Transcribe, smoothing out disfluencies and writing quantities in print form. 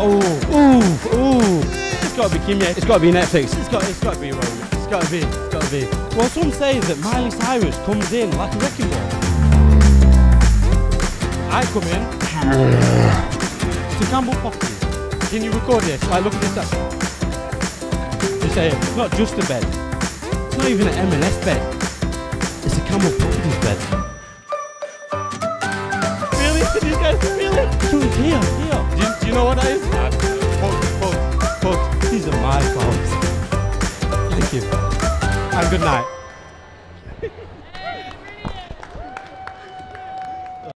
It's got to be Kim, yeah. It's got to be Netflix. It's got to be Roman. It's got to be. Well, some say that Miley Cyrus comes in like a wrecking ball. I come in to Campbell Properties. Can you record this? Like, look at this. You say it's not just a bed. It's not even an M&S bed. It's a Campbell Properties bed. Really? These guys, really? So it's here. Do you know what that is? These are my flowers. Thank you. And good night.